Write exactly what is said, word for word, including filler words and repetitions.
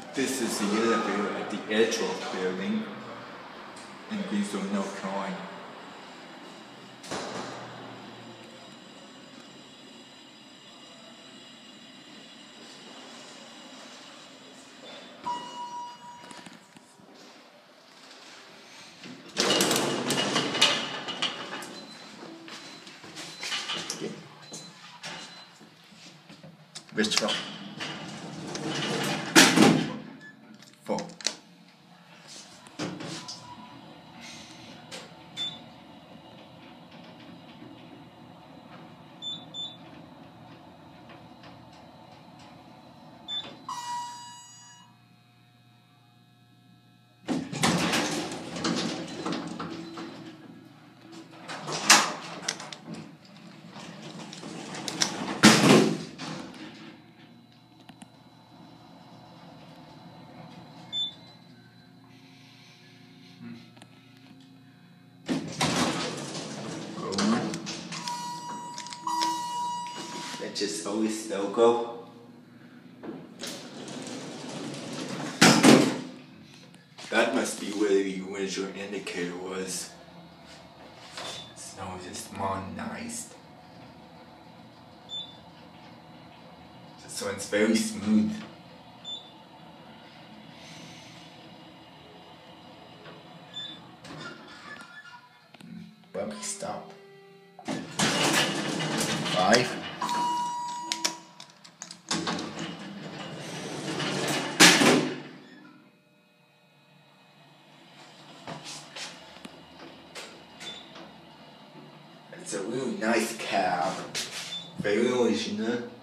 This is the elevator at the Edgeworth building in Greensboro, North Carolina. Which one? Four. That's just Otis logo. That must be where the original indicator was. So it's just modernized. So it's very smooth. Bumpy stop. Five. It's a really nice cab, very original.